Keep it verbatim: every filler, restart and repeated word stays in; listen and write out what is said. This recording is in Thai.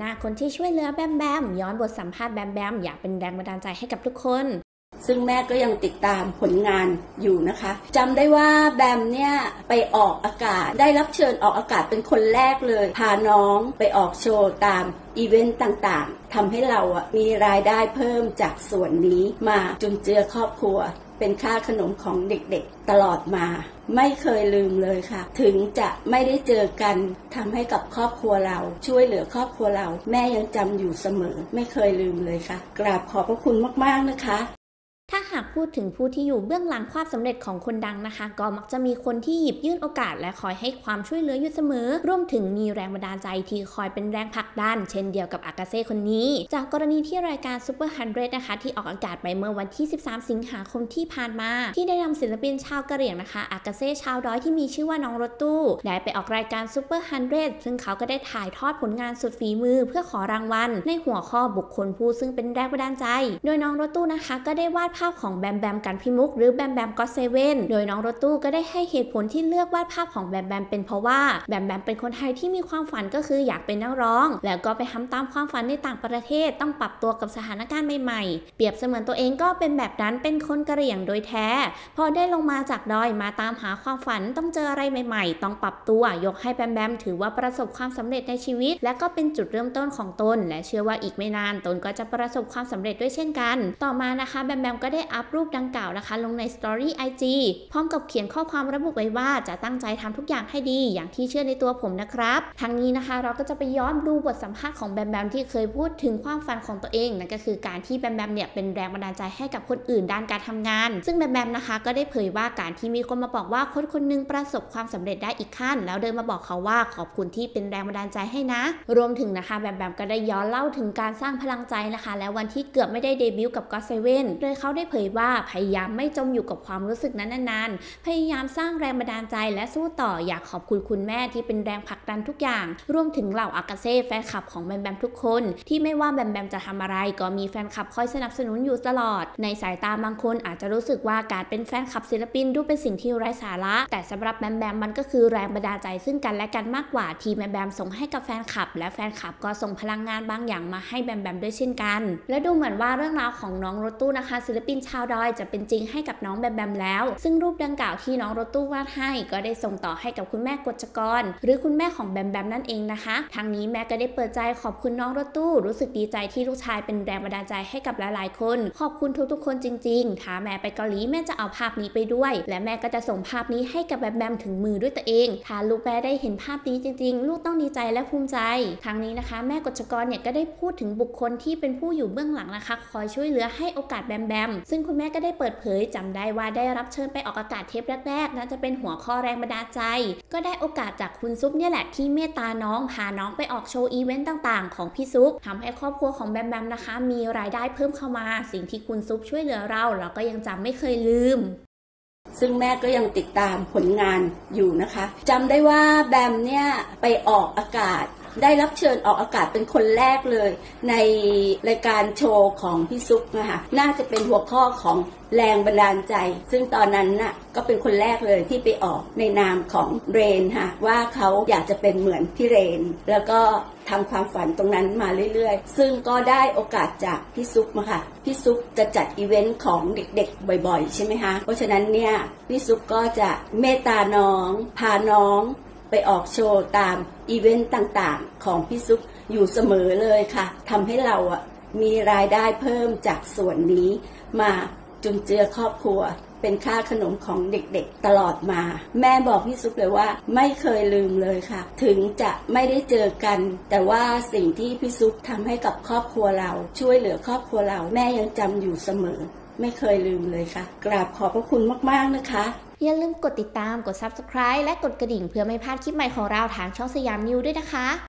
ากคนที่ช่วยเหลือแบมแบมย้อนบทสัมภาษณ์แบมแบมอยากเป็นแรงบันดาลใจให้กับทุกคนซึ่งแม่ก็ยังติดตามผลงานอยู่นะคะจำได้ว่าแบมเนี่ยไปออกอากาศได้รับเชิญออกอากาศเป็นคนแรกเลยพาน้องไปออกโชว์ตามอีเวนต์ต่างๆทำให้เราอ่ะมีรายได้เพิ่มจากส่วนนี้มาจุนเจือครอบครัวเป็นค่าขนมของเด็กๆตลอดมาไม่เคยลืมเลยค่ะถึงจะไม่ได้เจอกันทำให้กับครอบครัวเราช่วยเหลือครอบครัวเราแม่ยังจำอยู่เสมอไม่เคยลืมเลยค่ะกราบขอบพระคุณมากๆนะคะถ้าหากพูดถึงผู้ที่อยู่เบื้องหลังความสำเร็จของคนดังนะคะก็มักจะมีคนที่หยิบยื่นโอกาสและคอยให้ความช่วยเหลืออยู่เสมอรวมถึงมีแรงบันดาลใจที่คอยเป็นแรงผลักดันเช่นเดียวกับอากาเซ่คนนี้จากกรณีที่รายการ Super หนึ่งร้อย นะคะที่ออกอากาศไปเมื่อวันที่สิบสามสิงหาคมที่ผ่านมาที่ได้นำศิลปินชาวกะเหรี่ยงนะคะอากาเซ่ชาวดอยที่มีชื่อว่าน้องรถตู้ได้ไปออกรายการ Super หนึ่งร้อย ซึ่งเขาก็ได้ถ่ายทอดผลงานสุดฝีมือเพื่อขอรางวัลในหัวข้อบุคคลผู้ซึ่งเป็นแรงบันดาลใจโดยน้องรถตู้นะคะก็ได้วาดภาพของแบมแบมกันพิมุกหรือแบมแบมก็อตเซเว่นโดยน้องรถตู้ก็ได้ให้เหตุผลที่เลือกวาดภาพของแบมแบมเป็นเพราะว่าแบมแบมเป็นคนไทยที่มีความฝันก็คืออยากเป็นนักร้องแล้วก็ไปทำตามความฝันในต่างประเทศต้องปรับตัวกับสถานการณ์ใหม่ๆเปรียบเสมือนตัวเองก็เป็นแบบนั้นเป็นคนกะเหรี่ยงโดยแท้พอได้ลงมาจากดอยมาตามหาความฝันต้องเจออะไรใหม่ๆต้องปรับตัวยกให้แบมแบมถือว่าประสบความสำเร็จในชีวิตและก็เป็นจุดเริ่มต้นของตนและเชื่อว่าอีกไม่นานตนก็จะประสบความสำเร็จด้วยเช่นกันต่อมานะคะแบมแบมก็ได้อัพรูปดังกล่าวนะคะลงในสตอรี่ ไอ จี พร้อมกับเขียนข้อความระบุไว้ว่าจะตั้งใจทำทุกอย่างให้ดีอย่างที่เชื่อในตัวผมนะครับทั้งนี้นะคะเราก็จะไปย้อนดูบทสัมภาษณ์ของแบมแบมที่เคยพูดถึงความฝันของตัวเองนั่นก็คือการที่แบมแบมเนี่ยเป็นแรงบันดาลใจให้กับคนอื่นด้านการทำงานซึ่งแบมแบมนะคะก็ได้เผยว่าการที่มีคนมาบอกว่าคนคนนึงประสบความสำเร็จได้อีกขั้นแล้วเดินมาบอกเขาว่าขอบคุณที่เป็นแรงบันดาลใจให้นะรวมถึงนะคะแบมแบมก็ได้ย้อนเล่าถึงการสร้างพลังใจนะคะและวันที่เกือบไม่ได้เดบิวต์กับก็อตเซเว่นโดยเขาได้เผยว่าพยายามไม่จมอยู่กับความรู้สึกนั้นนานๆพยายามสร้างแรงบันดาลใจและสู้ต่ออยากขอบคุณคุณแม่ที่เป็นแรงผลักดันทุกอย่างรวมถึงเหล่าอากาเซ่แฟนคลับของแบมแบมทุกคนที่ไม่ว่าแบมแบมจะทำอะไรก็มีแฟนคลับคอยสนับสนุนอยู่ตลอดในสายตาบางคนอาจจะรู้สึกว่าการเป็นแฟนคลับศิลปินดูเป็นสิ่งที่ไร้สาระแต่สำหรับแบมแบมมันก็คือแรงบันดาลใจซึ่งกันและกันมากกว่าที่แบมแบมส่งให้กับแฟนคลับและแฟนคลับก็ส่งพลังงานบางอย่างมาให้แบมแบมด้วยเช่นกันและดูเหมือนว่าเรื่องราวของน้องรถตู้นะคะศิลปินชาวดอยจะเป็นจริงให้กับน้องแบมแบมแล้วซึ่งรูปดังกล่าวที่น้องรถตู้วาดให้ก็ได้ส่งต่อให้กับคุณแม่กฤษกรหรือคุณแม่ของแบมแบมนั่นเองนะคะทางนี้แม่ก็ได้เปิดใจขอบคุณน้องรถตู้รู้สึกดีใจที่ลูกชายเป็นแรงบันดาลใจให้กับหลายๆคนขอบคุณทุกๆคนจริงๆถ้าแม่ไปเกาหลีแม่จะเอาภาพนี้ไปด้วยและแม่ก็จะส่งภาพนี้ให้กับแบมแบมถึงมือด้วยตัวเองถ้าลูกแม่ได้เห็นภาพนี้จริงๆลูกต้องดีใจและภูมิใจทางนี้นะคะแม่กฤษกรเนี่ยก็ได้พูดถึงบุคคลที่เป็นผู้อยู่เบื้องหลังนะคะคอยช่วยเหลือให้โอกาสแบมแบมซึ่งคุณแม่ก็ได้เปิดเผยจำได้ว่าได้รับเชิญไปออกอากาศเทปแรกๆน่าจะเป็นหัวข้อแรงบันดาลใจก็ได้โอกาสจากคุณซุปเนี่ยแหละที่เมตตาน้องพาน้องไปออกโชว์อีเวนต์ต่างๆของพี่ซุปทำให้ครอบครัวของแบมแบมนะคะมีรายได้เพิ่มเข้ามาสิ่งที่คุณซุปช่วยเหลือเราเราก็ยังจำไม่เคยลืมซึ่งแม่ก็ยังติดตามผลงานอยู่นะคะจำได้ว่าแบมเนี่ยไปออกอากาศได้รับเชิญออกอากาศเป็นคนแรกเลยในรายการโชว์ของพี่ซุปนะคะน่าจะเป็นหัวข้อของแรงบันดาลใจซึ่งตอนนั้นน่ะก็เป็นคนแรกเลยที่ไปออกในนามของเรนค่ะว่าเขาอยากจะเป็นเหมือนพี่เรนแล้วก็ทำความฝันตรงนั้นมาเรื่อยๆซึ่งก็ได้โอกาสจากพี่ซุปมาค่ะพี่ซุปจะจัดอีเวนต์ของเด็กๆบ่อยๆใช่ไหมคะเพราะฉะนั้นเนี่ยพี่ซุปก็จะเมตตาน้องพาน้องไปออกโชว์ตามอีเวนต์ต่างๆของพี่ซุปอยู่เสมอเลยค่ะทำให้เราอ่ะมีรายได้เพิ่มจากส่วนนี้มาจุนเจือครอบครัวเป็นค่าขนมของเด็กๆตลอดมาแม่บอกพี่ซุปเลยว่าไม่เคยลืมเลยค่ะถึงจะไม่ได้เจอกันแต่ว่าสิ่งที่พี่ซุปทำให้กับครอบครัวเราช่วยเหลือครอบครัวเราแม่ยังจำอยู่เสมอไม่เคยลืมเลยค่ะกราบขอบพระคุณมากๆนะคะอย่าลืมกดติดตามกด ซับสไครบ์ และกดกระดิ่งเพื่อไม่พลาดคลิปใหม่ของเราทางช่องสยามนิวด้วยนะคะ